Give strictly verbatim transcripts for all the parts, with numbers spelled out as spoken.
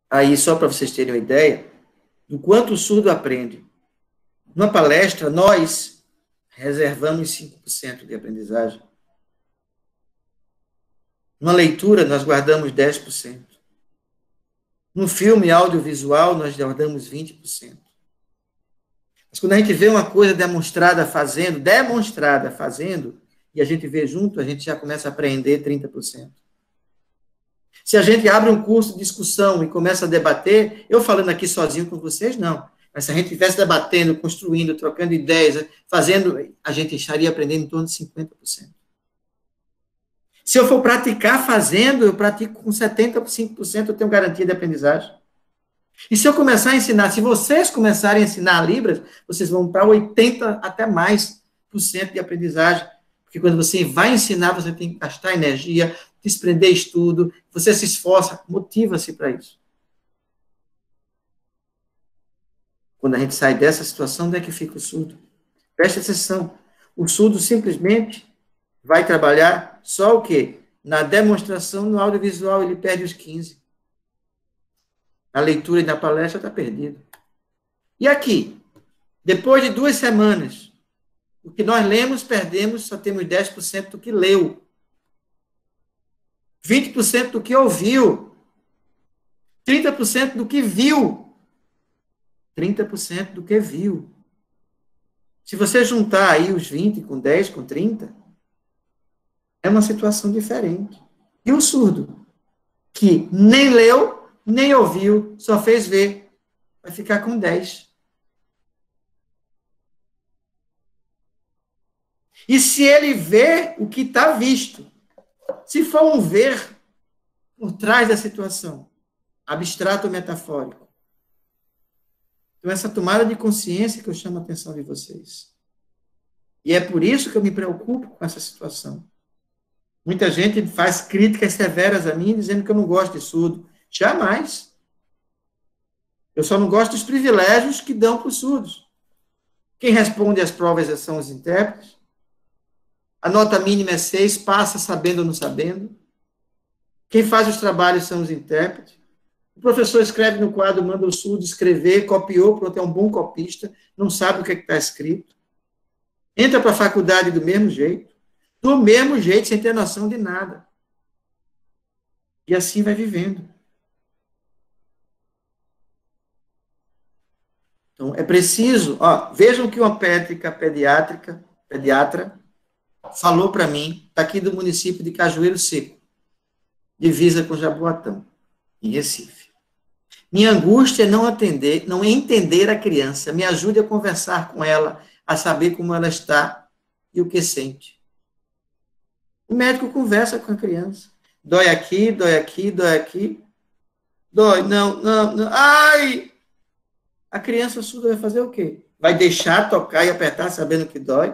Aí, só para vocês terem uma ideia, do quanto o surdo aprende. Numa palestra, nós reservamos cinco por cento de aprendizagem. Numa leitura, nós guardamos dez por cento. No filme audiovisual, nós guardamos vinte por cento. Mas quando a gente vê uma coisa demonstrada fazendo, demonstrada fazendo, e a gente vê junto, a gente já começa a aprender trinta por cento. Se a gente abre um curso de discussão e começa a debater, eu falando aqui sozinho com vocês, não. Mas se a gente estivesse debatendo, construindo, trocando ideias, fazendo, a gente estaria aprendendo em torno de cinquenta por cento. Se eu for praticar fazendo, eu pratico com setenta e cinco por cento, eu tenho garantia de aprendizagem. E se eu começar a ensinar, se vocês começarem a ensinar Libras, vocês vão para oitenta até mais por cento de aprendizagem. Porque quando você vai ensinar, você tem que gastar energia, desprender estudo, você se esforça, motiva-se para isso. Quando a gente sai dessa situação, onde é que fica o surdo? Preste atenção. O surdo simplesmente vai trabalhar só o quê? Na demonstração, no audiovisual, ele perde os quinze. Na leitura e na palestra, está perdido. E aqui? Depois de duas semanas, o que nós lemos, perdemos, só temos dez por cento do que leu. vinte por cento do que ouviu. trinta por cento do que viu. trinta por cento do que viu. Se você juntar aí os vinte com dez, com trinta, é uma situação diferente. E o surdo, que nem leu, nem ouviu, só fez ver, vai ficar com dez. E se ele vê o que está visto, se for um ver por trás da situação, abstrato ou metafórico, então, essa tomada de consciência que eu chamo a atenção de vocês. E é por isso que eu me preocupo com essa situação. Muita gente faz críticas severas a mim, dizendo que eu não gosto de surdo. Jamais. Eu só não gosto dos privilégios que dão para os surdos. Quem responde às provas são os intérpretes. A nota mínima é seis, passa sabendo ou não sabendo. Quem faz os trabalhos são os intérpretes. O professor escreve no quadro, manda o surdo escrever, copiou, pronto, é um bom copista, não sabe o que está escrito. Entra para a faculdade do mesmo jeito, do mesmo jeito, sem ter noção de nada. E assim vai vivendo. Então, é preciso, ó, vejam que uma pétrica pediátrica, pediatra, falou para mim, está aqui do município de Cajueiro Seco, divisa com Jaboatão, em Recife. Minha angústia é não atender, não entender a criança. Me ajude a conversar com ela, a saber como ela está e o que sente. O médico conversa com a criança. Dói aqui, dói aqui, dói aqui. Dói, não, não, não. Ai! A criança surda vai fazer o quê? Vai deixar tocar e apertar sabendo que dói?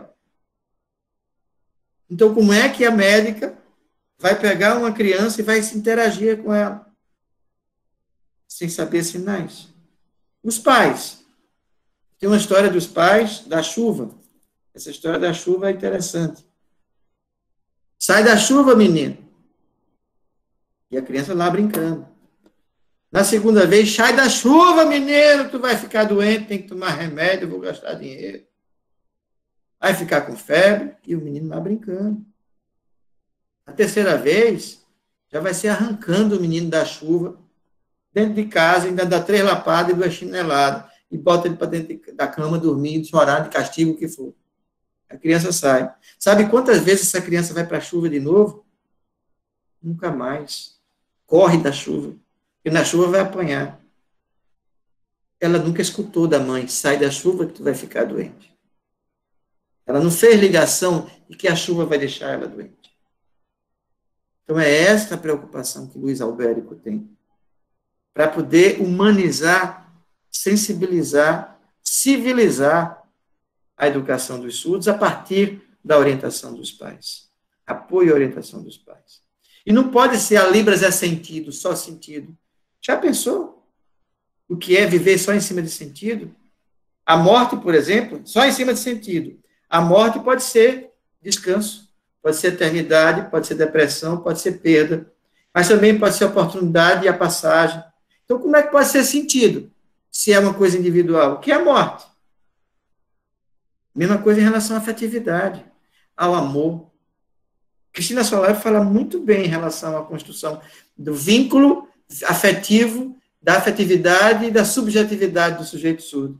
Então, como é que a médica vai pegar uma criança e vai se interagir com ela? Sem saber sinais. Os pais. Tem uma história dos pais da chuva. Essa história da chuva é interessante. Sai da chuva, menino. E a criança lá brincando. Na segunda vez, sai da chuva, menino, tu vai ficar doente, tem que tomar remédio, eu vou gastar dinheiro. Vai ficar com febre, e o menino lá brincando. A terceira vez, já vai ser arrancando o menino da chuva, dentro de casa, ainda dá três lapadas e duas chineladas, e bota ele para dentro da cama, dormindo, chorar, de castigo, o que for. A criança sai. Sabe quantas vezes essa criança vai para a chuva de novo? Nunca mais. Corre da chuva. Porque na chuva vai apanhar. Ela nunca escutou da mãe, sai da chuva que tu vai ficar doente. Ela não fez ligação de que a chuva vai deixar ela doente. Então é esta a preocupação que Luiz Albérico tem. Para poder humanizar, sensibilizar, civilizar a educação dos surdos a partir da orientação dos pais. Apoio e orientação dos pais. E não pode ser a Libras é sentido, só sentido. Já pensou o que é viver só em cima de sentido? A morte, por exemplo, só em cima de sentido. A morte pode ser descanso, pode ser eternidade, pode ser depressão, pode ser perda, mas também pode ser oportunidade e a passagem. Então, como é que pode ser sentido se é uma coisa individual? O que é a morte? Mesma coisa em relação à afetividade, ao amor. Cristina Solari fala muito bem em relação à construção do vínculo afetivo, da afetividade e da subjetividade do sujeito surdo.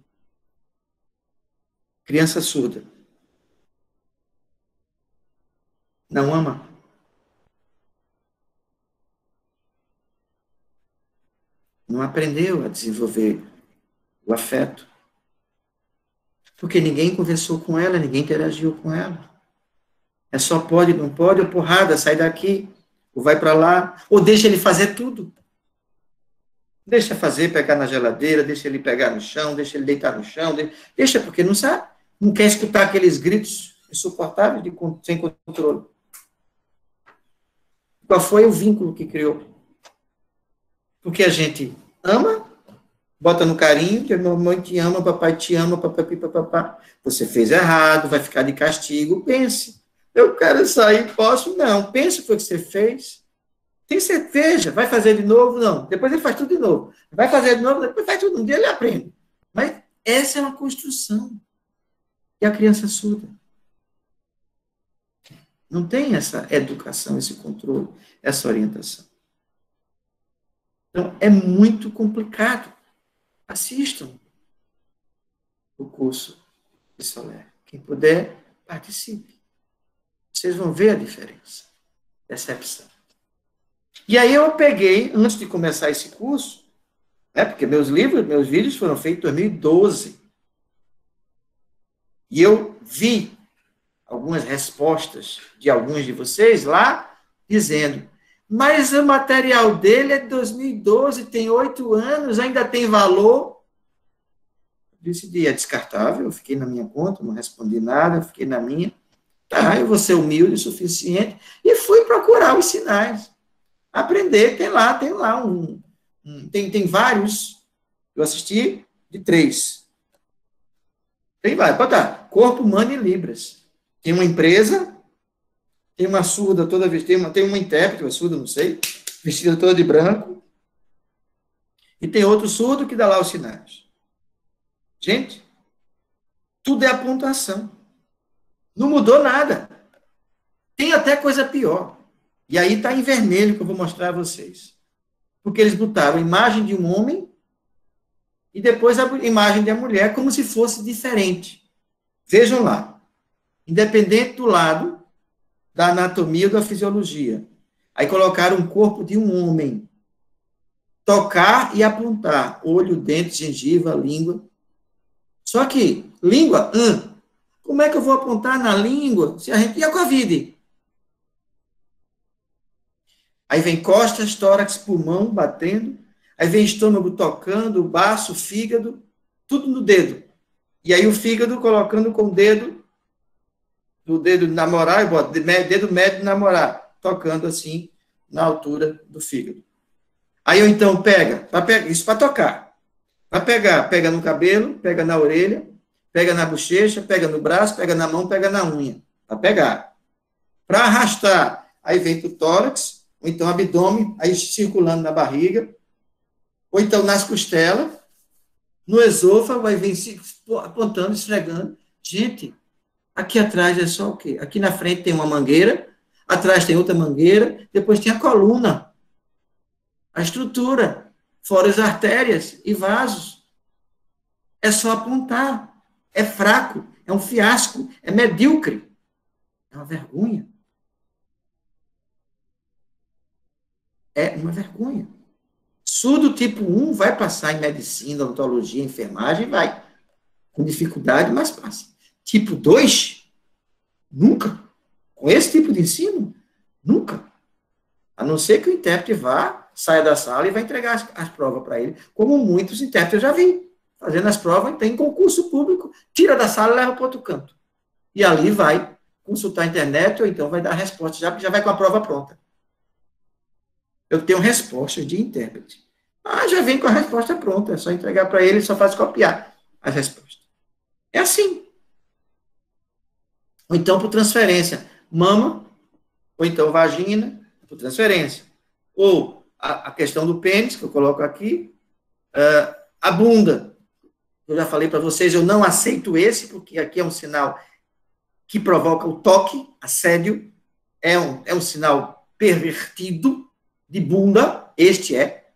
Criança surda. Não ama. Não aprendeu a desenvolver o afeto. Porque ninguém conversou com ela, ninguém interagiu com ela. É só pode, não pode, ou porrada, sai daqui, ou vai para lá, ou deixa ele fazer tudo. Deixa fazer, pegar na geladeira, deixa ele pegar no chão, deixa ele deitar no chão, deixa porque não sabe, não quer escutar aqueles gritos insuportáveis de, sem controle. Qual foi o vínculo que criou? Porque a gente ama, bota no carinho, que a mamãe te ama, papai te ama, papai, papapá. Você fez errado, vai ficar de castigo, pense. Eu quero sair, posso? Não. Pense o que você fez. Tem certeza, vai fazer de novo? Não. Depois ele faz tudo de novo. Vai fazer de novo, depois faz tudo. Um dia ele aprende. Mas essa é uma construção. E a criança surda não tem essa educação, esse controle, essa orientação. Então, é muito complicado. Assistam o curso de Soler. Quem puder, participe. Vocês vão ver a diferença. Percepção. E aí eu peguei, antes de começar esse curso, né, porque meus livros, meus vídeos foram feitos em dois mil e doze. E eu vi algumas respostas de alguns de vocês lá, dizendo, mas o material dele é de dois mil e doze, tem oito anos, ainda tem valor. Eu decidi, é descartável, eu fiquei na minha conta, não respondi nada, fiquei na minha. Tá, eu vou ser humilde o suficiente, e fui procurar os sinais. Aprender, tem lá, tem lá um, um tem, tem vários, eu assisti de três. Tem vários, pode dar, Corpo Humano em Libras. Tem uma empresa, tem uma surda toda vestida, tem uma, tem uma intérprete, uma surda, não sei, vestida toda de branco, e tem outro surdo que dá lá os sinais. Gente, tudo é apontação. Não mudou nada. Tem até coisa pior. E aí está em vermelho que eu vou mostrar a vocês. Porque eles botaram a imagem de um homem e depois a imagem da mulher como se fosse diferente. Vejam lá. Independente do lado da anatomia ou da fisiologia. Aí colocaram um corpo de um homem. Tocar e apontar. Olho, dente, gengiva, língua. Só que, língua, hum, como é que eu vou apontar na língua se a gente... E a Covid? Aí vem costas, tórax, pulmão batendo. Aí vem estômago tocando, baço, fígado, tudo no dedo. E aí o fígado colocando com o dedo, do dedo namorar, eu boto dedo médio namorar, tocando assim na altura do fígado. Aí eu então pega, isso para tocar. Para pegar, pega no cabelo, pega na orelha, pega na bochecha, pega no braço, pega na mão, pega na unha. Para pegar. Para arrastar, aí vem para o tórax, ou então abdômen, aí circulando na barriga, ou então nas costelas, no esôfago, aí vem apontando, esfregando. Gente, aqui atrás é só o quê? Aqui na frente tem uma mangueira, atrás tem outra mangueira, depois tem a coluna, a estrutura, fora as artérias e vasos. É só apontar. É fraco, é um fiasco, é medíocre. É uma vergonha. É uma vergonha. Surdo tipo um vai passar em medicina, odontologia, enfermagem, vai. Com dificuldade, mas passa. Tipo dois, nunca. Com esse tipo de ensino, nunca. A não ser que o intérprete vá, saia da sala e vai entregar as, as provas para ele, como muitos intérpretes eu já vi. Fazendo as provas, tem concurso público, tira da sala e leva para outro canto. E ali vai consultar a internet, ou então vai dar a resposta, já, já vai com a prova pronta. Eu tenho respostas de intérprete. Ah, já vem com a resposta pronta, é só entregar para ele, só faz copiar as respostas. É assim. Ou então por transferência, mama, ou então vagina, por transferência. Ou a, a questão do pênis, que eu coloco aqui, Uh, a bunda. Eu já falei para vocês, eu não aceito esse, porque aqui é um sinal que provoca o toque, assédio. É um, é um sinal pervertido de bunda. Este é.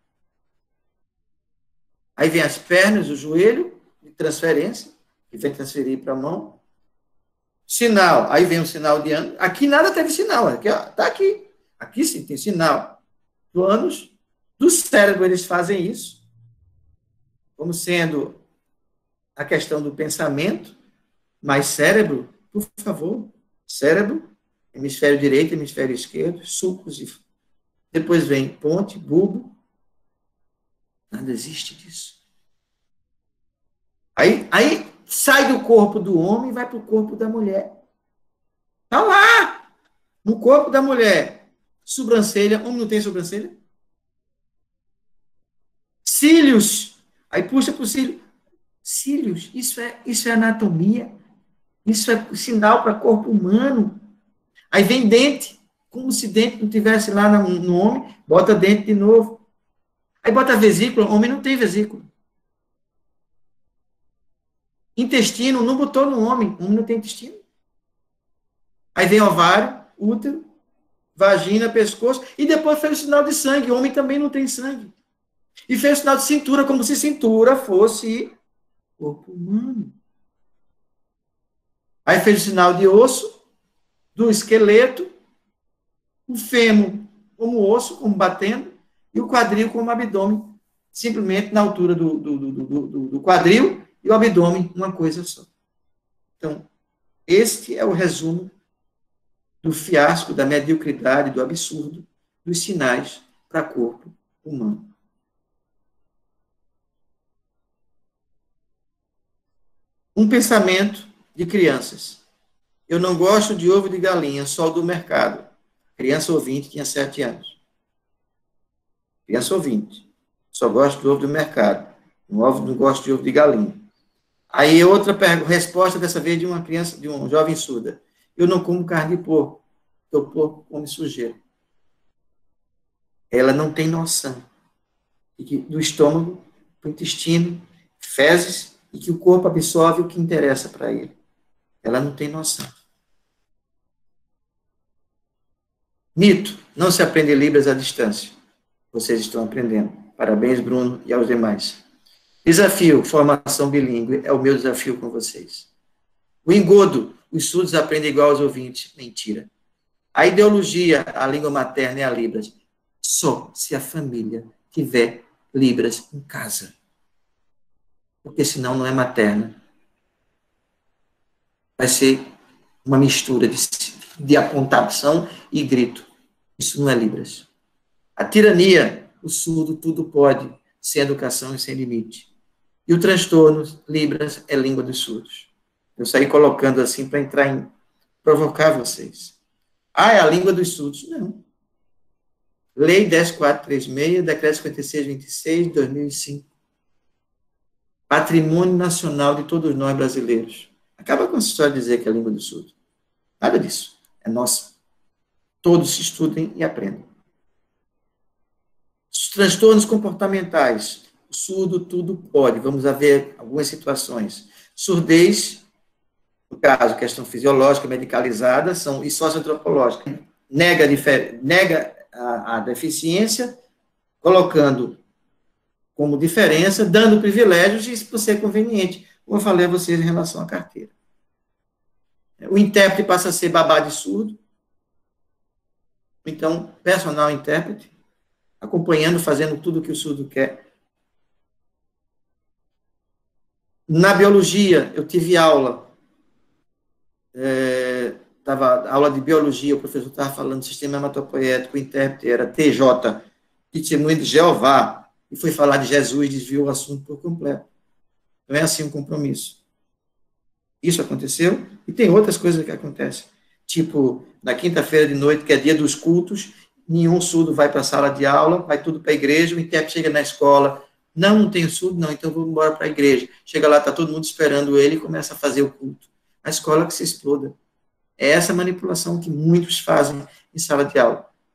Aí vem as pernas, o joelho, de transferência, que vem transferir para a mão. Sinal, aí vem o sinal de ânus. Aqui nada teve sinal, aqui, ó, tá aqui. Aqui sim tem sinal do ânus. Do cérebro eles fazem isso, como sendo a questão do pensamento, mas cérebro, por favor, cérebro, hemisfério direito, hemisfério esquerdo, sulcos, e depois vem ponte, bulbo, nada existe disso. Aí, aí sai do corpo do homem e vai para o corpo da mulher. Está lá, no corpo da mulher. Sobrancelha, homem não tem sobrancelha? Cílios, aí puxa para o cílio. Cílios, isso é, isso é anatomia, isso é sinal para corpo humano. Aí vem dente, como se dente não tivesse lá no, no homem, bota dente de novo. Aí bota vesícula, homem não tem vesícula. Intestino, não botou no homem, homem não tem intestino. Aí vem ovário, útero, vagina, pescoço, e depois fez o sinal de sangue, homem também não tem sangue. E fez o sinal de cintura, como se cintura fosse corpo humano. Aí fez o sinal de osso, do esqueleto, o fêmur como osso, como batendo, e o quadril como abdômen, simplesmente na altura do, do, do, do, do quadril, e o abdômen, uma coisa só. Então, este é o resumo do fiasco, da mediocridade, do absurdo, dos sinais para corpo humano. Um pensamento de crianças. Eu não gosto de ovo de galinha, só do mercado. Criança ouvinte tinha sete anos. Criança ouvinte. Só gosto do ovo do mercado. Não, não gosto de ovo de galinha. Aí outra resposta, dessa vez de uma criança, de um jovem surda. Eu não como carne de porco, porque o porco come sujeira. Ela não tem noção do estômago, do intestino, fezes, e que o corpo absorve o que interessa para ele. Ela não tem noção. Mito, não se aprende Libras à distância. Vocês estão aprendendo. Parabéns, Bruno, e aos demais. Desafio, formação bilíngue, é o meu desafio com vocês. O engodo, os surdos aprendem igual aos ouvintes. Mentira. A ideologia, a língua materna é a Libras. Só se a família tiver Libras em casa. Porque senão não é materna. Vai ser uma mistura de, de apontação e grito. Isso não é Libras. A tirania, o surdo tudo pode, sem educação e sem limite. E o transtorno, Libras, é língua dos surdos. Eu saí colocando assim para entrar em provocar vocês. Ah, é a língua dos surdos? Não. Lei dez mil quatrocentos e trinta e seis, Decreto cinquenta e seis, vinte e seis, de dois mil e cinco. Patrimônio nacional de todos nós brasileiros. Acaba com essa história de dizer que é a língua do surdo. Nada disso. É nossa. Todos estudem e aprendam. Os transtornos comportamentais. O surdo tudo pode. Vamos ver algumas situações. Surdez, no caso, questão fisiológica, medicalizada, são, e socioantropológica. Nega, nega a, a deficiência, colocando como diferença, dando privilégios, e isso por ser conveniente, como eu falei a vocês em relação à carteira. O intérprete passa a ser babá de surdo. Então, personal intérprete, acompanhando, fazendo tudo o que o surdo quer. Na biologia, eu tive aula, é, tava, aula de biologia, o professor estava falando do sistema hematopoético, o intérprete era T J, testemunho de Jeová, e foi falar de Jesus, desviou o assunto por completo. Não é assim um compromisso. Isso aconteceu, e tem outras coisas que acontecem. Tipo, na quinta-feira de noite, que é dia dos cultos, nenhum surdo vai para a sala de aula, vai tudo para a igreja, o intérprete chega na escola, não, não tenho surdo, não, então vou embora para a igreja. Chega lá, está todo mundo esperando ele e começa a fazer o culto. A escola que se exploda. É essa manipulação que muitos fazem em sala de aula.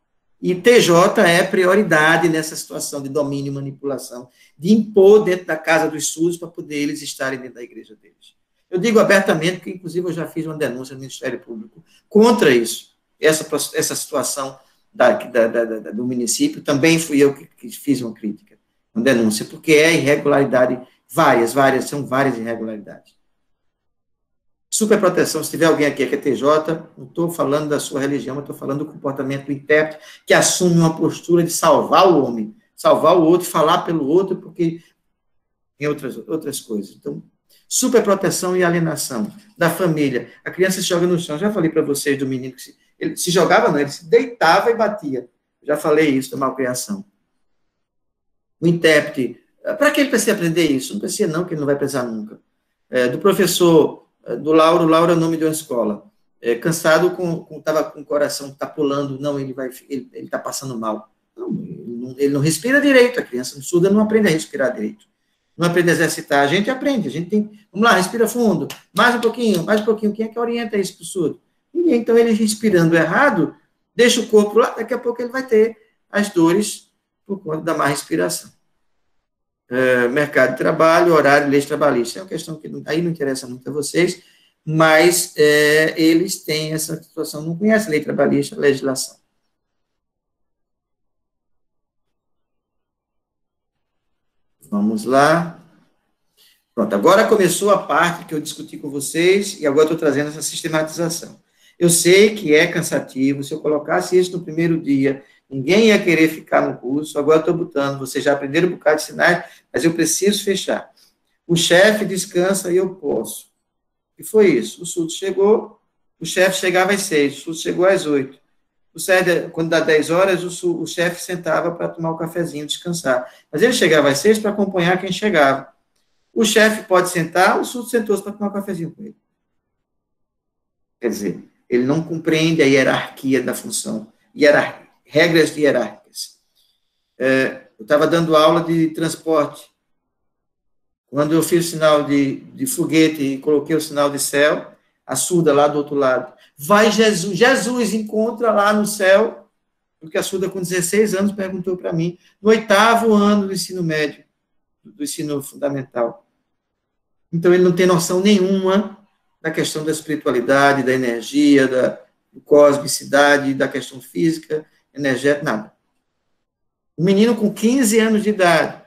E T J é prioridade nessa situação de domínio e manipulação, de impor dentro da casa dos surdos para poder eles estarem dentro da igreja deles. Eu digo abertamente que, inclusive, eu já fiz uma denúncia no Ministério Público contra isso, essa, essa situação da, da, da, da, do município. Também fui eu que, que fiz uma crítica, uma denúncia, porque é irregularidade, várias, várias, são várias irregularidades. Superproteção, se tiver alguém aqui que é T J, não estou falando da sua religião, estou falando do comportamento do intérprete, que assume uma postura de salvar o homem, salvar o outro, falar pelo outro, porque tem outras, outras coisas. Então, superproteção e alienação da família. A criança se joga no chão. Já falei para vocês do menino que se, ele se jogava, não, ele se deitava e batia. Já falei isso da malcriação. O intérprete, para que ele precisa aprender isso? Não precisa não, que ele não vai precisar nunca. É, do professor, do Lauro, Lauro é o nome de uma escola. É, cansado, estava com, com o coração, está pulando, não, ele vai, ele está passando mal. Não, ele, não, ele não respira direito, a criança surda não aprende a respirar direito. Não aprende a exercitar, a gente aprende, a gente tem, vamos lá, respira fundo, mais um pouquinho, mais um pouquinho, quem é que orienta isso para o surdo? Ninguém. Então, ele respirando errado, deixa o corpo lá, daqui a pouco ele vai ter as dores por conta da má respiração. É, mercado de trabalho, horário, leis trabalhistas, é uma questão que aí não interessa muito a vocês, mas é, eles têm essa situação, não conhecem lei trabalhista, legislação. Vamos lá. Pronto, agora começou a parte que eu discuti com vocês, e agora estou trazendo essa sistematização. Eu sei que é cansativo, se eu colocasse isso no primeiro dia, ninguém ia querer ficar no curso, agora estou botando, vocês já aprenderam um bocado de sinais, mas eu preciso fechar. O chefe descansa e eu posso. E foi isso, o surdo chegou, o chefe chegava às seis, o surdo chegou às oito. O chefe, quando dá dez horas, o, o chefe sentava para tomar o cafezinho, descansar. Mas ele chegava às seis para acompanhar quem chegava. O chefe pode sentar, o surdo sentou-se para tomar um cafezinho com ele. Quer dizer, ele não compreende a hierarquia da função, hierarquia, regras hierárquicas. É, eu estava dando aula de transporte. Quando eu fiz o sinal de, de foguete e coloquei o sinal de céu, a surda lá do outro lado, vai Jesus, Jesus encontra lá no céu, porque a surda com dezesseis anos perguntou para mim, no oitavo ano do ensino médio, do ensino fundamental. Então, ele não tem noção nenhuma da questão da espiritualidade, da energia, da cosmicidade, da questão física, energética, nada. Um menino com quinze anos de idade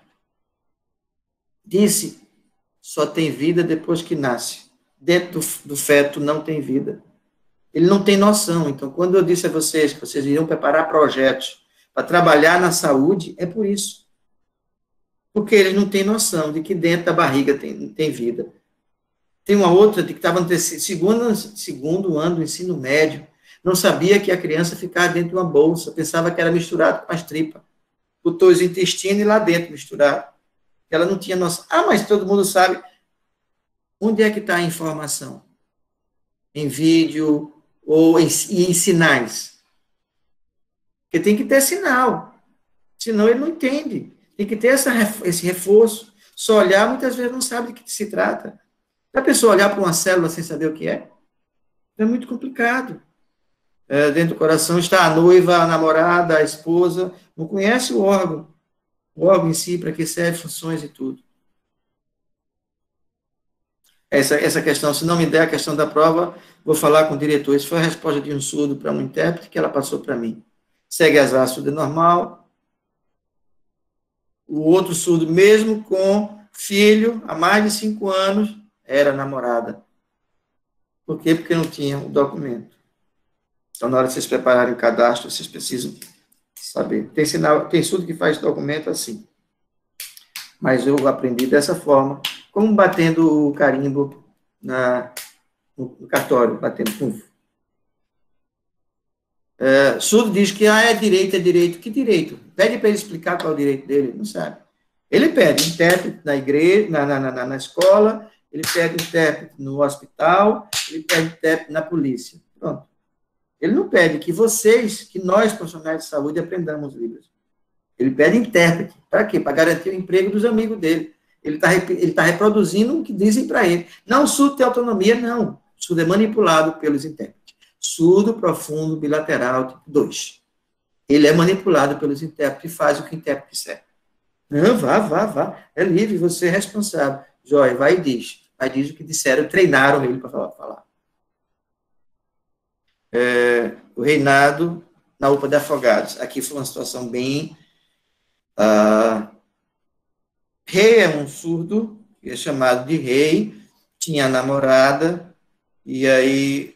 disse, só tem vida depois que nasce. Dentro do, do feto não tem vida. Ele não tem noção. Então, quando eu disse a vocês que vocês iriam preparar projetos para trabalhar na saúde, é por isso. Porque eles não têm noção de que dentro da barriga tem, tem vida. Tem uma outra de que estava no terceiro, segundo, segundo ano do ensino médio, não sabia que a criança ficava dentro de uma bolsa, pensava que era misturado com as tripas. Botou os intestinos e lá dentro misturado. Ela não tinha noção. Ah, mas todo mundo sabe. Onde é que está a informação? Em vídeo ou em, em sinais? Porque tem que ter sinal. Senão ele não entende. Tem que ter essa, esse reforço. Só olhar, muitas vezes não sabe de que se trata. Se a pessoa olhar para uma célula sem saber o que é, é muito complicado. É, dentro do coração está a noiva, a namorada, a esposa, não conhece o órgão. O órgão em si, para que serve, funções e tudo. Essa, essa questão, se não me der a questão da prova, vou falar com o diretor. Isso foi a resposta de um surdo para um intérprete que ela passou para mim. Segue as asas, surdo é normal. O outro surdo, mesmo com filho, há mais de cinco anos, era namorada. Por quê? Porque não tinha o documento. Então, na hora de vocês prepararem o cadastro, vocês precisam saber. Tem, sinal, tem surdo que faz documento assim. Mas eu aprendi dessa forma, como batendo o carimbo na, no, no cartório, batendo pum. É, surdo diz que ah, é direito, é direito. Que direito? Pede para ele explicar qual é o direito dele, não sabe. Ele pede intérprete na igreja, na, na, na, na escola, ele pede intérprete no hospital, ele pede intérprete na polícia. Pronto. Ele não pede que vocês, que nós, profissionais de saúde, aprendamos Libras. Ele pede intérprete. Para quê? Para garantir o emprego dos amigos dele. Ele está ele tá reproduzindo o que dizem para ele. Não, o surdo tem autonomia, não. O surdo é manipulado pelos intérpretes. Surdo profundo bilateral tipo dois. ele é manipulado pelos intérpretes e faz o que o intérprete quiser. Não, vá, vá, vá. É livre, você é responsável. Jóia, vai e diz. Vai e diz o que disseram, treinaram ele para falar. É, o reinado na U P A de Afogados. Aqui foi uma situação bem... Uh, rei é um surdo, é chamado de rei, tinha a namorada, e aí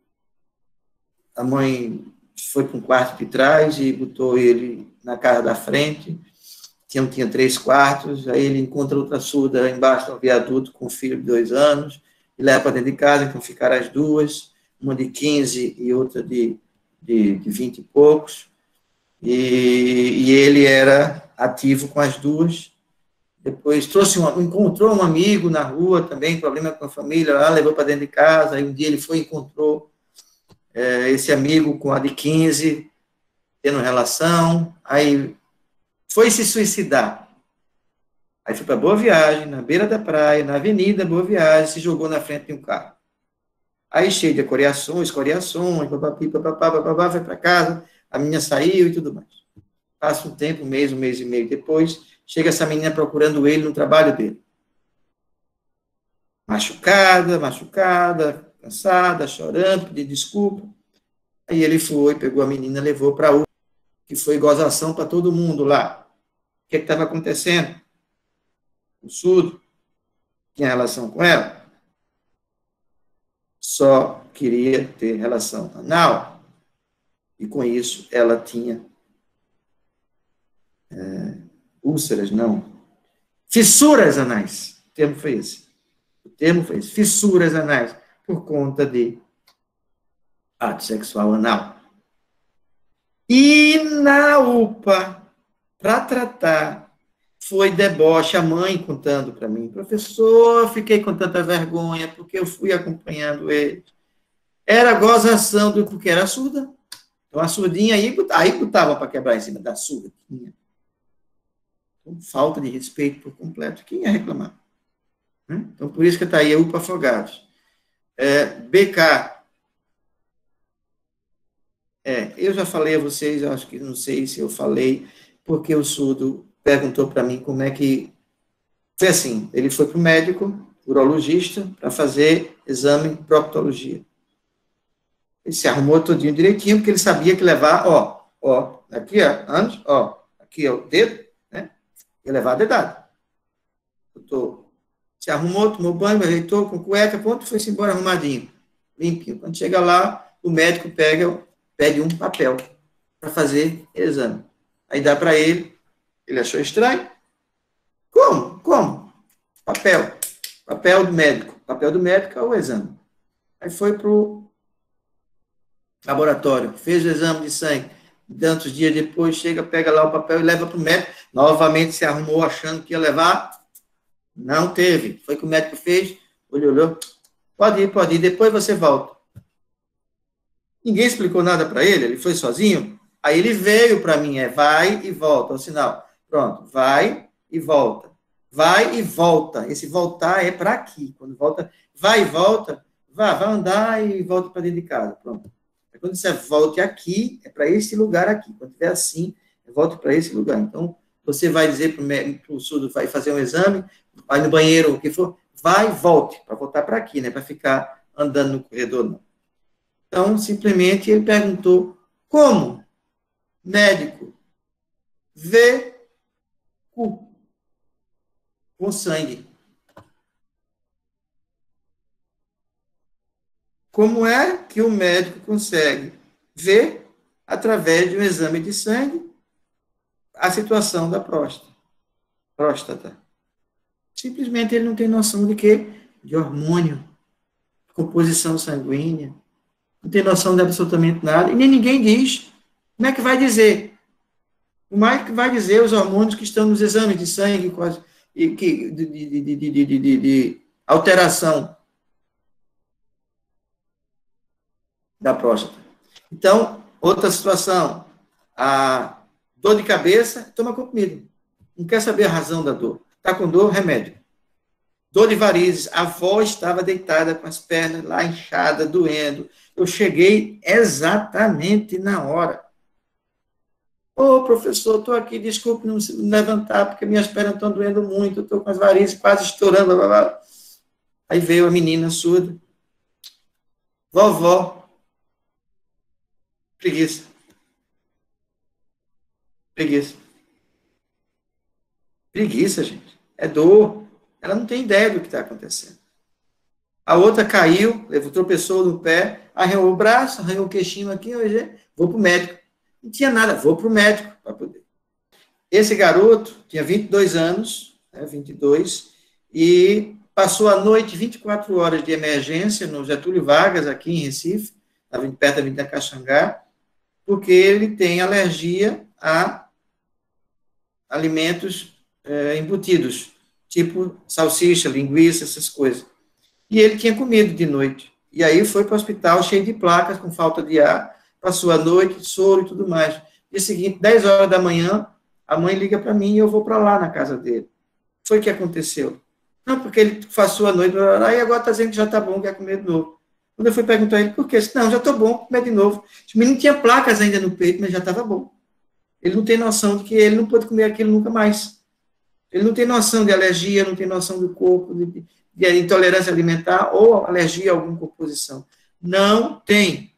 a mãe foi para um quarto de trás e botou ele na casa da frente, tinha, tinha três quartos, aí ele encontra outra surda embaixo do viaduto com um filho de dois anos, e leva para dentro de casa, então ficaram as duas, uma de quinze e outra de, de, de vinte e poucos, e, e ele era ativo com as duas. Depois trouxe um, encontrou um amigo na rua também, problema com a família, lá, levou para dentro de casa, aí um dia ele foi e encontrou é, esse amigo com a de quinze, tendo relação, aí foi se suicidar. Aí foi para Boa Viagem, na beira da praia, na avenida Boa Viagem, se jogou na frente de um carro. Aí cheio de escoriações, escoriações, papapi, papapá, papapá, foi para casa, a menina saiu e tudo mais. Passa um tempo, um mês, um mês e meio depois, chega essa menina procurando ele no trabalho dele. Machucada, machucada, cansada, chorando, pedindo desculpa. Aí ele foi, pegou a menina, levou para a U P A, que foi gozação para todo mundo lá. O que estava acontecendo? O surdo tinha relação com ela? Só queria ter relação anal. E com isso ela tinha é, úlceras, não. Fissuras anais. O termo foi esse. O termo foi esse. Fissuras anais. Por conta de ato sexual anal. E na U P A, para tratar, foi deboche, a mãe contando para mim, professor, eu fiquei com tanta vergonha, porque eu fui acompanhando ele. Era gozação, do, porque era surda. Então, a surdinha aí, aí botava para quebrar em cima da surda. Então, falta de respeito por completo. Quem ia reclamar? Então, por isso que está aí a U P A Afogados. É, B K. É, eu já falei a vocês, eu acho que não sei se eu falei, porque o surdo perguntou para mim como é que... Foi assim, ele foi para o médico, urologista, para fazer exame de proctologia. Ele se arrumou todinho direitinho, porque ele sabia que levar, ó, ó, aqui, ó, antes, ó, aqui, ó, o dedo, né? Ia levar a dedada. Doutor, se arrumou, tomou banho, ajeitou com cueca, pronto, foi-se embora arrumadinho, limpinho. Quando chega lá, o médico pega, pede um papel para fazer exame. Aí dá para ele, ele achou estranho. Como? Como? Papel. Papel do médico. Papel do médico é o exame. Aí foi para o laboratório, fez o exame de sangue. Tantos dias depois, chega, pega lá o papel e leva para o médico. Novamente se arrumou achando que ia levar. Não teve. Foi o que o médico fez. Olhou, olhou. Pode ir, pode ir. Depois você volta. Ninguém explicou nada para ele. Ele foi sozinho. Aí ele veio para mim. É vai e volta. É o sinal. Pronto. Vai e volta. Vai e volta. Esse voltar é para aqui. Quando volta, vai e volta. Vá, vai andar e volta para dentro de casa. Pronto. Quando você volte aqui, é para esse lugar aqui. Quando tiver assim, volte para esse lugar. Então, você vai dizer para o surdo, vai fazer um exame, vai no banheiro, o que for, vai e volte, para voltar para aqui, né? Para ficar andando no corredor, não. Então, simplesmente, ele perguntou, como médico vê cu com sangue? Como é que o médico consegue ver, através de um exame de sangue, a situação da próstata? próstata? Simplesmente ele não tem noção de quê? De hormônio, composição sanguínea, não tem noção de absolutamente nada, e nem ninguém diz. Como é que vai dizer? Como é que vai dizer os hormônios que estão nos exames de sangue e que, de, de, de, de, de, de, de alteração da próstata? Então, outra situação, a dor de cabeça, toma comprimido. Não quer saber a razão da dor. Está com dor, remédio. Dor de varizes, a avó estava deitada com as pernas lá inchadas, doendo. Eu cheguei exatamente na hora. Ô, professor, estou aqui, desculpe não me levantar, porque minhas pernas estão doendo muito, estou com as varizes quase estourando. Blá, blá, blá. Aí veio a menina surda. Vovó, preguiça, preguiça. Preguiça, gente. É dor. Ela não tem ideia do que está acontecendo. A outra caiu, tropeçou no pé, arranhou o braço, arranhou o queixinho aqui, hoje vou para o médico. Não tinha nada, vou para o médico para poder. Esse garoto tinha vinte e dois anos, né, vinte e dois, e passou a noite vinte e quatro horas de emergência no Getúlio Vargas, aqui em Recife, perto da Avenida Caxangá, porque ele tem alergia a alimentos é, embutidos, tipo salsicha, linguiça, essas coisas. E ele tinha comido de noite. E aí foi para o hospital cheio de placas, com falta de ar, passou a noite, soro e tudo mais. Dia seguinte, dez horas da manhã, a mãe liga para mim e eu vou para lá na casa dele. Foi o que aconteceu. Não, porque ele passou a noite, aí agora está dizendo que já está bom, quer comer de novo. Quando eu fui perguntar a ele, por quê? Disse, não, já estou bom, comer de novo. O menino tinha placas ainda no peito, mas já estava bom. Ele não tem noção de que ele não pode comer aquilo nunca mais. Ele não tem noção de alergia, não tem noção do corpo, de, de intolerância alimentar ou alergia a alguma composição. Não tem.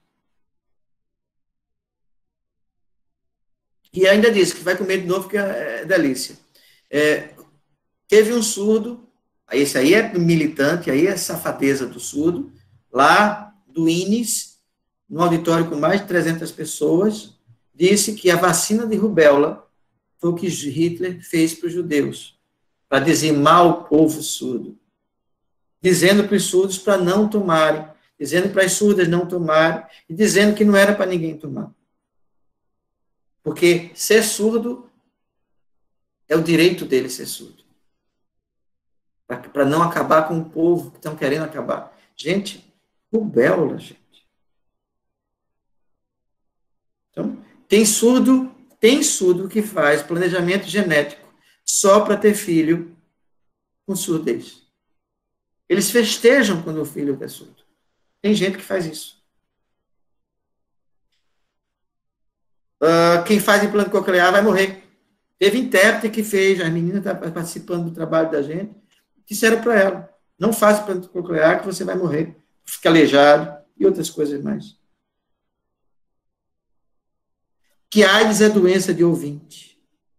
E ainda disse que vai comer de novo, que é delícia. É, teve um surdo, esse aí é militante, aí é safadeza do surdo, lá do I N E S, no auditório com mais de trezentas pessoas, disse que a vacina de rubéola foi o que Hitler fez para os judeus, para dizimar o povo surdo, dizendo para os surdos para não tomarem, dizendo para as surdas não tomarem, e dizendo que não era para ninguém tomar. Porque ser surdo é o direito dele ser surdo. Para não acabar com o povo que estão querendo acabar. Gente, rubéola, gente. Então, tem surdo, tem surdo que faz planejamento genético só para ter filho com surdez. Eles festejam quando o filho é surdo. Tem gente que faz isso. Uh, quem faz implante coclear vai morrer. Teve intérprete que fez, a menina está participando do trabalho da gente, disseram para ela, não faça implante coclear que você vai morrer, fica aleijado e outras coisas mais. Que AIDS é doença de ouvinte.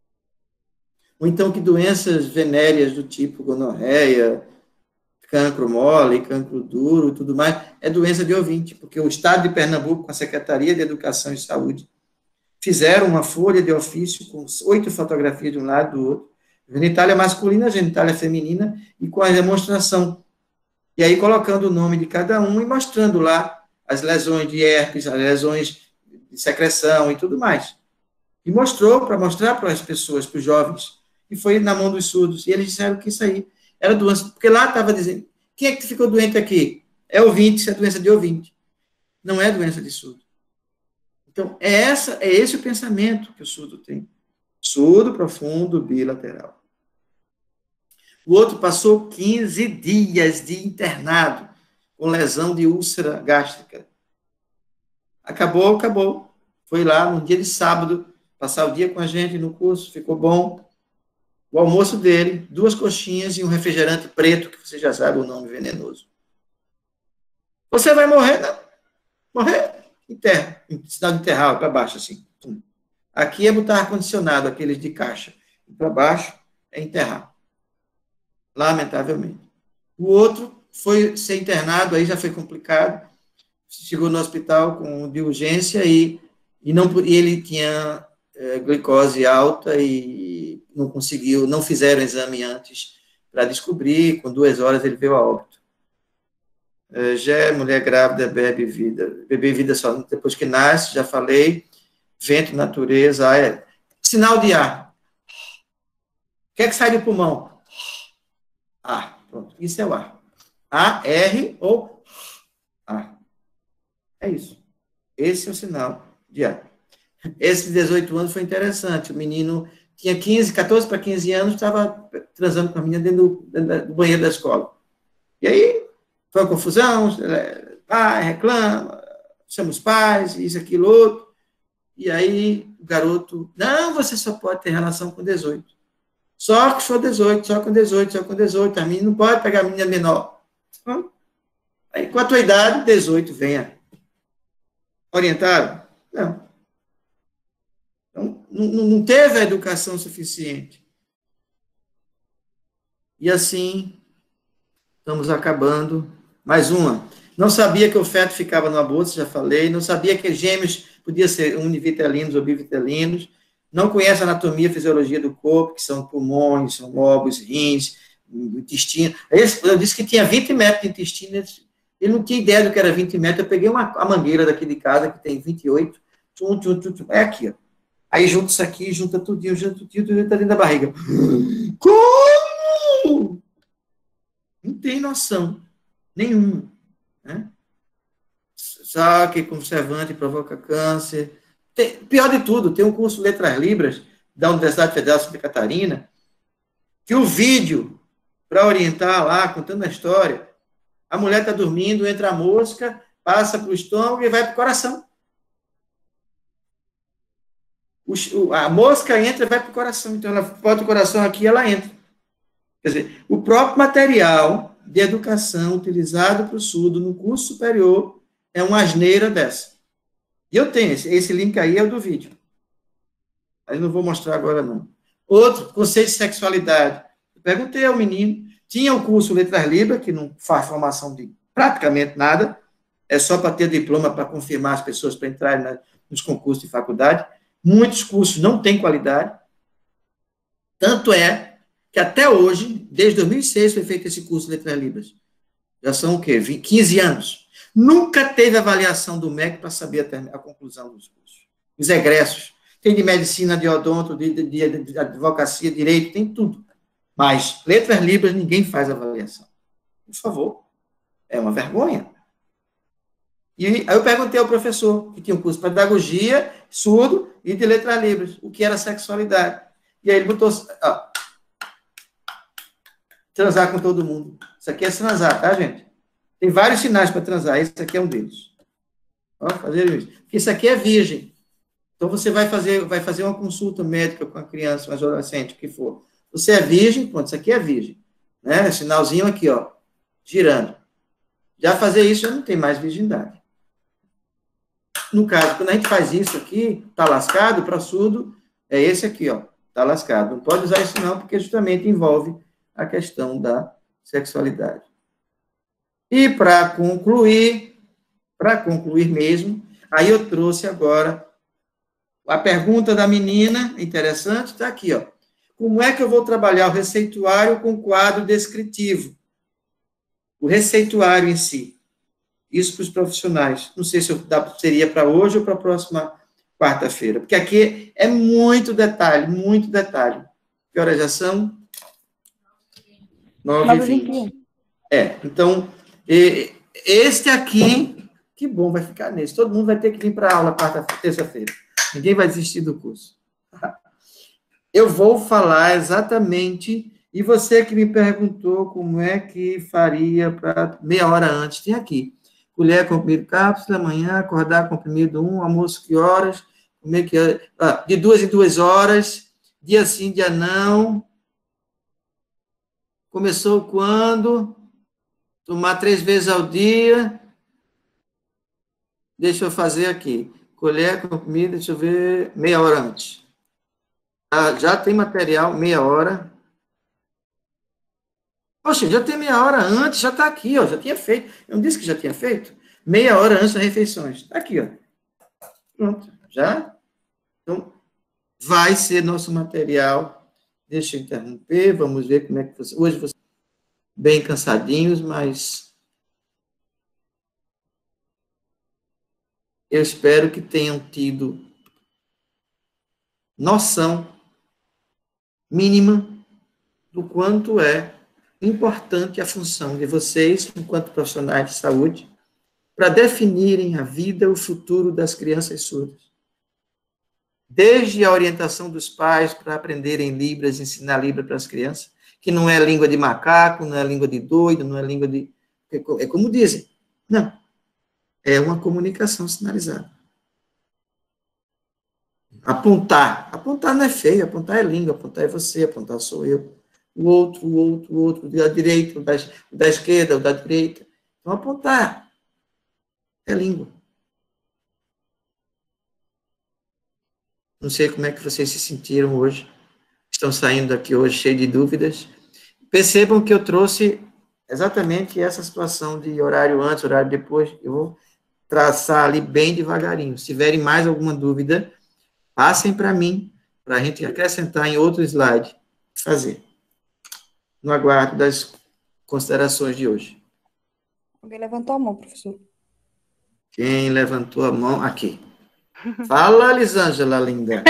Ou então que doenças venéreas do tipo gonorreia, cancro mole, cancro duro e tudo mais, é doença de ouvinte, porque o Estado de Pernambuco, com a Secretaria de Educação e Saúde, fizeram uma folha de ofício com oito fotografias de um lado e do outro, genitália masculina, genitália feminina, e com a demonstração. E aí colocando o nome de cada um e mostrando lá as lesões de herpes, as lesões de secreção e tudo mais. E mostrou, para mostrar para as pessoas, para os jovens, e foi na mão dos surdos. E eles disseram que isso aí era doença, porque lá estava dizendo, quem é que ficou doente aqui? É ouvinte, isso é doença de ouvinte. Não é doença de surdo. Então, é, essa, é esse o pensamento que o surdo tem. Surdo, profundo, bilateral. O outro passou quinze dias de internado com lesão de úlcera gástrica. Acabou, acabou. Foi lá no dia de sábado, passar o dia com a gente no curso, ficou bom. O almoço dele, duas coxinhas e um refrigerante preto, que você já sabe o nome venenoso. Você vai morrer, não? Morrer? Enterra. Sinal de enterrar, para baixo, assim. Aqui é botar ar-condicionado, aqueles de caixa. Para baixo é enterrar. Lamentavelmente. O outro foi ser internado, aí já foi complicado. Chegou no hospital com de urgência e, e, não, e ele tinha é, glicose alta e não conseguiu, não fizeram exame antes para descobrir. Com duas horas ele veio a óbito. É, já é mulher grávida, bebe vida. Beber vida só depois que nasce, já falei. Vento, natureza, ar, é, sinal de ar. O que é que sai do pulmão? Ar. Pronto, isso é o ar. A, R ou ar. É isso. Esse é o sinal de ar. Esse dezoito anos foi interessante. O menino tinha quinze, catorze para quinze anos, estava transando com a menina dentro do, dentro do banheiro da escola. E aí, foi uma confusão, pai reclama, chama os pais, isso, aquilo, outro. E aí o garoto, não, você só pode ter relação com dezoito. Só que for dezoito, só com dezoito, só com dezoito. A menina não pode pegar a menina menor. Então, aí, com a tua idade, dezoito, venha. Orientado? Não. Então, não, não teve a educação suficiente. E assim, estamos acabando. Mais uma. Não sabia que o feto ficava numa bolsa, já falei. Não sabia que gêmeos podiam ser univitelinos ou bivitelinos. Não conhece a anatomia e fisiologia do corpo, que são pulmões, são lobos, rins, intestino. Eu disse que tinha vinte metros de intestino. Ele não tinha ideia do que era vinte metros. Eu peguei uma, a mangueira daqui de casa, que tem vinte e oito. Tchum, tchum, tchum, tchum. É aqui, ó. Aí junta isso aqui, junta tudinho, junta tudinho, tudinho, tá dentro da barriga. Como? Não tem noção nenhuma. Né? Só que conservante provoca câncer. Tem, pior de tudo, tem um curso Letras Libras da Universidade Federal de Santa Catarina, que o vídeo, para orientar lá, contando a história, a mulher está dormindo, entra a mosca, passa para o estômago e vai para o coração. O, a mosca entra e vai para o coração. Então, ela bota o coração aqui e ela entra. Quer dizer, o próprio material de educação utilizado para o surdo no curso superior é uma asneira dessa. E eu tenho, esse, esse link aí é o do vídeo. Aí não vou mostrar agora, não. Outro, conceito de sexualidade. Eu perguntei ao menino, tinha o curso Letras Libras, que não faz formação de praticamente nada, é só para ter diploma, para confirmar as pessoas para entrarem na, nos concursos de faculdade. Muitos cursos não têm qualidade. Tanto é que até hoje, desde dois mil e seis, foi feito esse curso de Letras Libras. Já são o quê? quinze anos. Nunca teve avaliação do M E C para saber a, a conclusão dos cursos. Os egressos. Tem de medicina, de odonto, de, de, de, de advocacia, direito, tem tudo. Mas Letras Libras, ninguém faz avaliação. Por favor. É uma vergonha. E aí eu perguntei ao professor, que tinha um curso de pedagogia, surdo e de Letras Libras, o que era sexualidade. E aí ele botou, ó, transar com todo mundo. Isso aqui é transar, tá, gente? Tem vários sinais para transar, esse aqui é um deles. Ó, fazer isso. Porque isso aqui é virgem. Então você vai fazer, vai fazer uma consulta médica com a criança, um adolescente, o que for. Você é virgem, pronto, isso aqui é virgem. Né? Sinalzinho aqui, ó, girando. Já fazer isso já não tem mais virgindade. No caso, quando a gente faz isso aqui, tá lascado, para surdo, é esse aqui, ó, tá lascado. Não pode usar isso não, porque justamente envolve a questão da sexualidade. E para concluir, para concluir mesmo, aí eu trouxe agora a pergunta da menina, interessante, está aqui, ó. Como é que eu vou trabalhar o receituário com quadro descritivo? O receituário em si. Isso para os profissionais. Não sei se eu, seria para hoje ou para a próxima quarta-feira, porque aqui é muito detalhe, muito detalhe. Que horas já são? nove e vinte. É, então, este aqui, que bom, vai ficar nesse. Todo mundo vai ter que vir para a aula quarta, terça-feira. Ninguém vai desistir do curso. Eu vou falar exatamente, e você que me perguntou como é que faria para meia hora antes, tem aqui. Colher comprimido cápsula, amanhã, acordar comprimido um, almoço que horas, comer que ah, de duas em duas horas, dia sim, dia não. Começou quando? Tomar três vezes ao dia. Deixa eu fazer aqui. Colher comprimido, deixa eu ver, meia hora antes. Ah, já tem material, meia hora. Poxa, já tem meia hora antes, já está aqui, ó, já tinha feito. Eu não disse que já tinha feito? Meia hora antes das refeições. Está aqui, ó. Pronto, já? Então, vai ser nosso material. Deixa eu interromper, vamos ver como é que você... Hoje vocês estão bem cansadinhos, mas eu espero que tenham tido noção mínima do quanto é importante a função de vocês, enquanto profissionais de saúde, para definirem a vida e o futuro das crianças surdas. Desde a orientação dos pais para aprenderem Libras, ensinar Libras para as crianças, que não é língua de macaco, não é língua de doido, não é língua de... É como dizem. Não. É uma comunicação sinalizada. Apontar. Apontar não é feio, apontar é língua, apontar é você, apontar sou eu. O outro, o outro, o outro, o da direita, o da, o da esquerda, o da direita. Então, apontar é língua. Não sei como é que vocês se sentiram hoje. Estão saindo daqui hoje cheios de dúvidas. Percebam que eu trouxe exatamente essa situação de horário antes, horário depois. Eu vou traçar ali bem devagarinho. Se tiverem mais alguma dúvida, passem para mim, para a gente acrescentar em outro slide e fazer. No aguardo das considerações de hoje. Alguém levantou a mão, professor. Quem levantou a mão? Aqui. Fala, Lisângela, linda.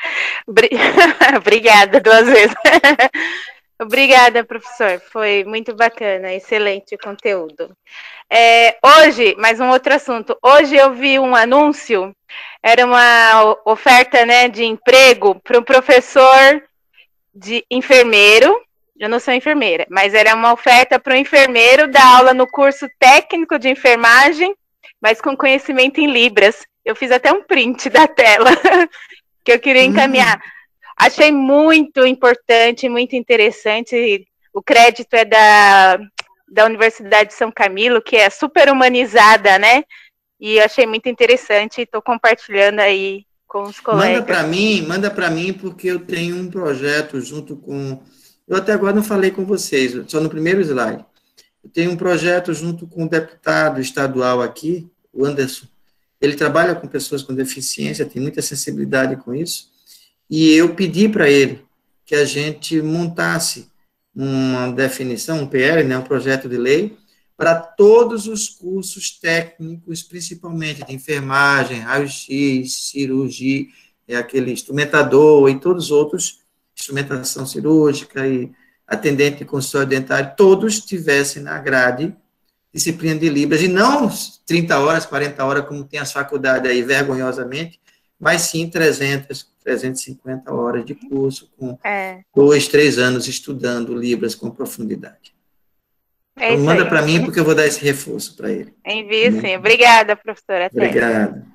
Obrigada, duas vezes. Obrigada, professor. Foi muito bacana, excelente o conteúdo. É, hoje, mais um outro assunto. Hoje eu vi um anúncio, era uma oferta, né, de emprego para um professor de enfermeiro. Eu não sou enfermeira, mas era uma oferta para um enfermeiro dar aula no curso técnico de enfermagem, mas com conhecimento em Libras. Eu fiz até um print da tela que eu queria encaminhar. Hum. Achei muito importante, muito interessante. O crédito é da, da Universidade de São Camilo, que é super humanizada, né? E eu achei muito interessante e estou compartilhando aí com os colegas. Manda para mim, manda para mim, porque eu tenho um projeto junto com... Eu até agora não falei com vocês, só no primeiro slide. Eu tenho um projeto junto com um deputado estadual aqui, o Anderson. Ele trabalha com pessoas com deficiência, tem muita sensibilidade com isso. E eu pedi para ele que a gente montasse uma definição, um P L, né, um projeto de lei, para todos os cursos técnicos, principalmente de enfermagem, raio-x, cirurgia, é aquele instrumentador e todos os outros, instrumentação cirúrgica e atendente de consultório dentário, todos tivessem na grade disciplina de Libras, e não trinta horas, quarenta horas, como tem as faculdades aí, vergonhosamente, mas sim trezentas, trezentas e cinquenta horas de curso, com é. dois, três anos estudando Libras com profundidade. É então, manda para mim, porque eu vou dar esse reforço para ele. Envio sim. Sim. Obrigada, professora. Até. Obrigado.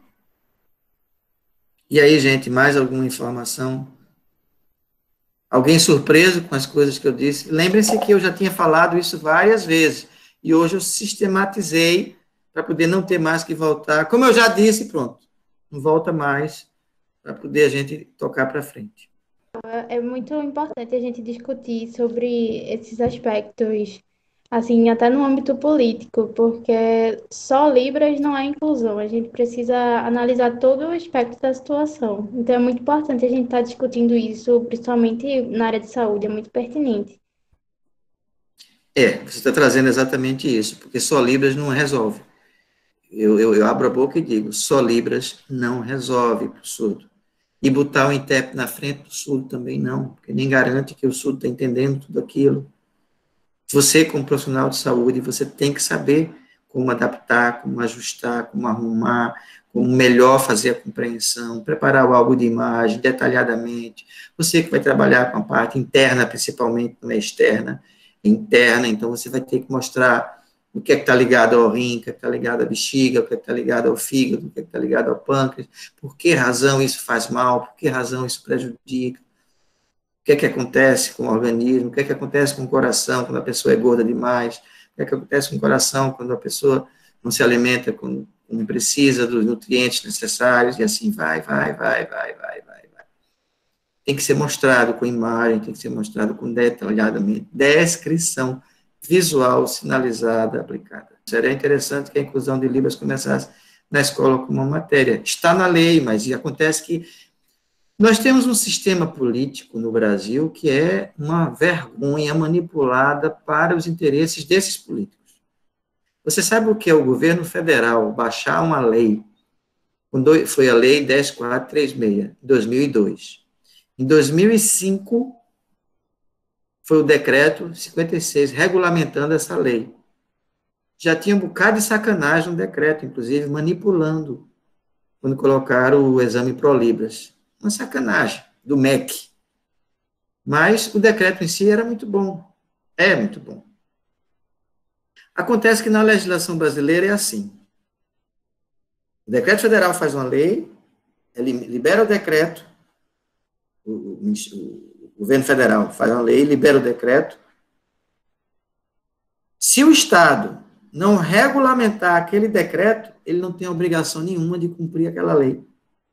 E aí, gente, mais alguma informação? Alguém surpreso com as coisas que eu disse? Lembrem-se que eu já tinha falado isso várias vezes, e hoje eu sistematizei para poder não ter mais que voltar. Como eu já disse, pronto, não volta mais, para poder a gente tocar para frente. É muito importante a gente discutir sobre esses aspectos, assim, até no âmbito político, porque só Libras não é inclusão, a gente precisa analisar todo o aspecto da situação. Então é muito importante a gente estar discutindo isso, principalmente na área de saúde, é muito pertinente. É, você está trazendo exatamente isso, porque só Libras não resolve. Eu, eu, eu abro a boca e digo, só Libras não resolve para o surdo. E botar o intérprete na frente do surdo também não, porque nem garante que o surdo está entendendo tudo aquilo. Você, como profissional de saúde, você tem que saber como adaptar, como ajustar, como arrumar, como melhor fazer a compreensão, preparar o álbum de imagem detalhadamente. Você que vai trabalhar com a parte interna, principalmente, não é externa, é interna, então você vai ter que mostrar o que é que está ligado ao rim, o que é que está ligado à bexiga, o que é que está ligado ao fígado, o que é que está ligado ao pâncreas, por que razão isso faz mal, por que razão isso prejudica, o que é que acontece com o organismo, o que é que acontece com o coração quando a pessoa é gorda demais, o que é que acontece com o coração quando a pessoa não se alimenta, quando não precisa dos nutrientes necessários, e assim vai, vai, vai, vai, vai, vai. Tem que ser mostrado com imagem, tem que ser mostrado com detalhadamente, descrição visual, sinalizada, aplicada. Seria interessante que a inclusão de Libras começasse na escola como uma matéria. Está na lei, mas acontece que nós temos um sistema político no Brasil que é uma vergonha manipulada para os interesses desses políticos. Você sabe o que é o governo federal baixar uma lei? Foi a lei dez mil quatrocentos e trinta e seis, em dois mil e dois. Em dois mil e cinco, foi o decreto cinquenta e seis, regulamentando essa lei. Já tinha um bocado de sacanagem no decreto, inclusive manipulando, quando colocaram o exame ProLibras. Uma sacanagem do M E C. Mas o decreto em si era muito bom. É muito bom. Acontece que na legislação brasileira é assim. O decreto federal faz uma lei, ele libera o decreto, o, o, o governo federal faz uma lei, libera o decreto. Se o Estado não regulamentar aquele decreto, ele não tem obrigação nenhuma de cumprir aquela lei.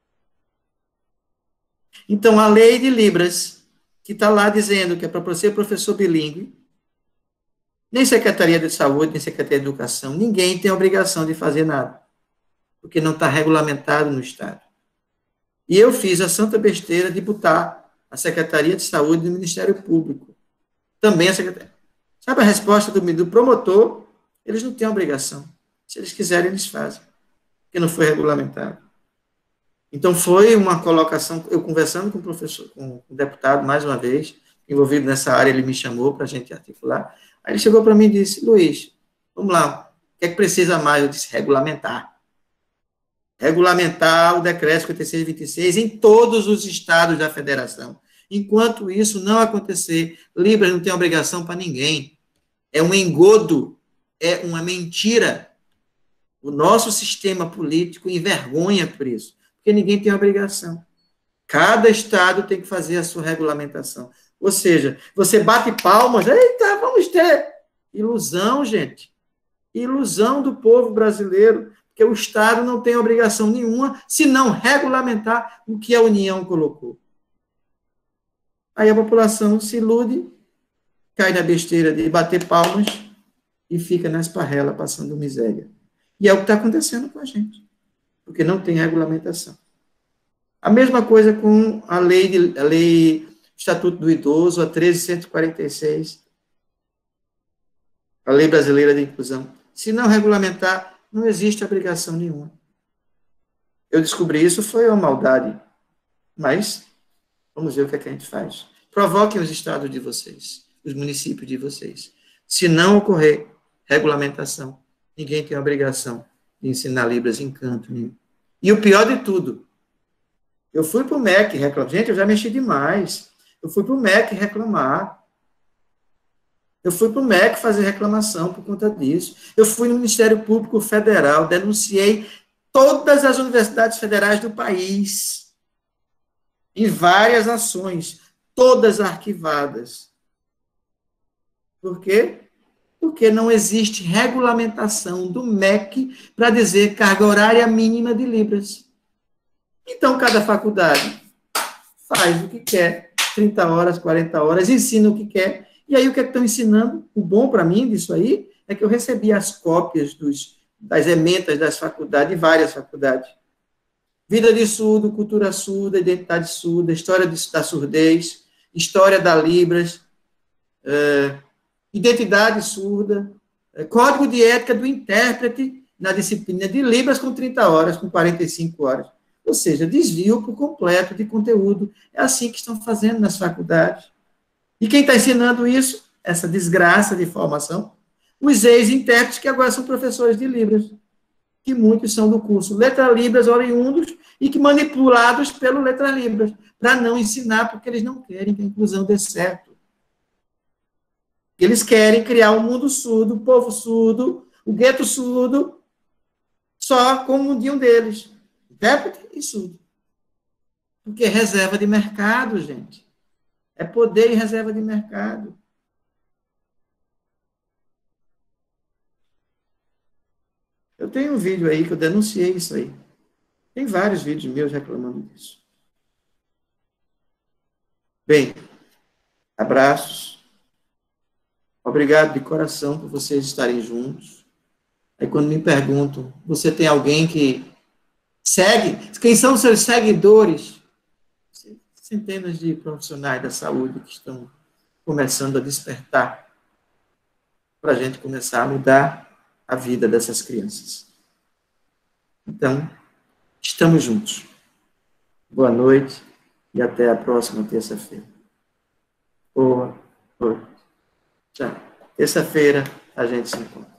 Então, a lei de Libras, que está lá dizendo que é para ser professor bilíngue, nem Secretaria de Saúde, nem Secretaria de Educação, ninguém tem obrigação de fazer nada, porque não está regulamentado no Estado. E eu fiz a santa besteira de botar a Secretaria de Saúde do Ministério Público. Também a Secretaria. Sabe a resposta do, do promotor? Eles não têm obrigação. Se eles quiserem, eles fazem, porque não foi regulamentado. Então, foi uma colocação, eu conversando com o professor, com o deputado, mais uma vez, envolvido nessa área, ele me chamou para a gente articular. Aí ele chegou para mim e disse, Luiz, vamos lá, o que é que precisa mais? Eu disse, regulamentar. Regulamentar o decreto cinquenta e seis vinte e seis em todos os estados da federação. Enquanto isso não acontecer, Libras não tem obrigação para ninguém. É um engodo, é uma mentira. O nosso sistema político envergonha por isso, porque ninguém tem obrigação. Cada estado tem que fazer a sua regulamentação. Ou seja, você bate palmas, eita, vamos ter. Ilusão, gente. Ilusão do povo brasileiro, porque o Estado não tem obrigação nenhuma se não regulamentar o que a União colocou. Aí a população se ilude, cai na besteira de bater palmas e fica na esparrela passando miséria. E é o que está acontecendo com a gente, porque não tem regulamentação. A mesma coisa com a lei, de, a lei Estatuto do Idoso, a treze cento e quarenta e seis, a Lei Brasileira de Inclusão. Se não regulamentar, não existe obrigação nenhuma. Eu descobri isso, foi uma maldade, mas vamos ver o que, é que a gente faz. Provoquem os estados de vocês, os municípios de vocês. Se não ocorrer regulamentação, ninguém tem a obrigação de ensinar Libras em canto nenhum. E o pior de tudo, eu fui para o M E C reclamar. Gente, eu já mexi demais. Eu fui para o M E C reclamar. Eu fui para o M E C fazer reclamação por conta disso. Eu fui no Ministério Público Federal, denunciei todas as universidades federais do país, em várias ações, todas arquivadas. Por quê? Porque não existe regulamentação do M E C para dizer carga horária mínima de Libras. Então, cada faculdade faz o que quer, trinta horas, quarenta horas, ensina o que quer. E aí, o que é que estão ensinando? O bom para mim disso aí é que eu recebi as cópias dos, das ementas das faculdades, de várias faculdades. Vida de surdo, cultura surda, identidade surda, história de, da surdez, história da Libras, é, identidade surda, é, código de ética do intérprete na disciplina de Libras com trinta horas, com quarenta e cinco horas. Ou seja, desvio por completo de conteúdo. É assim que estão fazendo nas faculdades. E quem está ensinando isso? Essa desgraça de formação? Os ex-intérpretes, que agora são professores de Libras, que muitos são do curso Letra Libras oriundos e que manipulados pelo Letra Libras, para não ensinar, porque eles não querem que a inclusão dê certo. Eles querem criar um mundo surdo, o povo surdo, o gueto surdo, só com o mundinho deles. Intérprete e surdo. Porque é reserva de mercado, gente. É poder e reserva de mercado. Eu tenho um vídeo aí que eu denunciei isso aí. Tem vários vídeos meus reclamando disso. Bem, abraços. Obrigado de coração por vocês estarem juntos. Aí quando me perguntam, você tem alguém que segue? Quem são os seus seguidores? Centenas de profissionais da saúde que estão começando a despertar para a gente começar a mudar a vida dessas crianças. Então, estamos juntos. Boa noite e até a próxima terça-feira. Boa noite. Tchau. Terça-feira a gente se encontra.